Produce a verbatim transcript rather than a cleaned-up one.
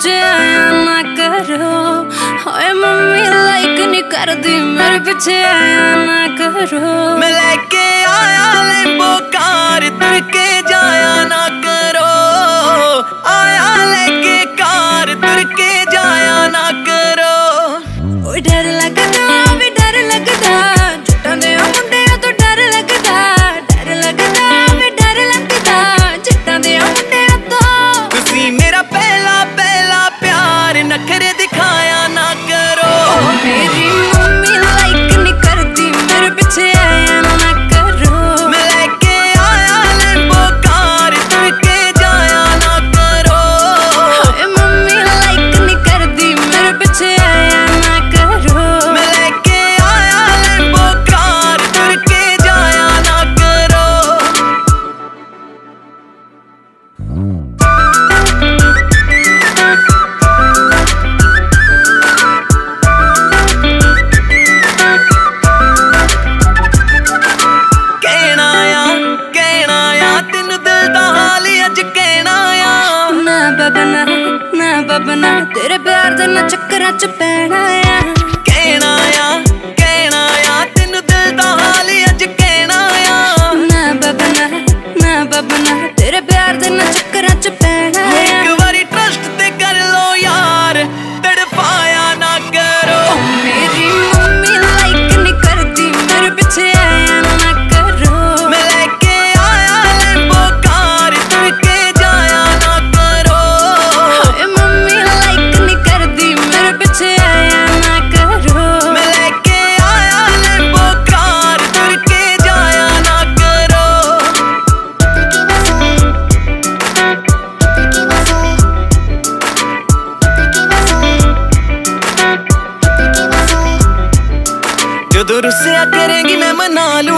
पीछे आया ना करो। हाय मम्मी लाइक नहीं कर दी, मेरे पीछे आया ना करो। मैं लेके आया लैम्बो कार, तुर के जाया ना करो। आया लेके कार, तुर के जाया ना करो। ओए डर लगदा वे डर लगदा, जट्टां दे मुंडे तो डर लगदा। डर लगदा वे डर लगदा, जट्टां दे मुंडे तो। तुसी मेरा पहला पहला प्यार, नखरे दिखाया ना करो। मेरी मम्मी लाइक नहीं करती, मेरे पीछे आया ना करो। मैं लेके आया लैम्बो कार, तुर के जाया ना करो। हाय मम्मी लाइक नहीं करती, मेरे पीछे आया ना करो। मैं लेके आया लैम्बो कार, तुर के जाया ना करो। कहना आ कहना आ तेनू दिल दा हाल अज कहना आ। ना बबना ना बबना, तेरे प्यार दे ना चक्करां च पैना आ। कहना आ कहना आ तेनू दिल दा हाल अज कहना आ। ना बबना ना बबना, तेरे प्यार दे ना चक्करां च पैना आ। एक बारी ट्रस्ट ते कर लो यार, तड़पाया ना करो। मेरी मम्मी लाइक नहीं करती, मेरे पीछे आया ना करो। मैं लेके आया लैम्बो कार, तुर के जाया ना करो। हाय मम्मी लाइक नहीं करती, मेरे पीछे आया ना करो। मैं लेके आया लैम्बो कार, तुर के जाया ना करो। जदों रुसिया करेंगी मैं मना लूं।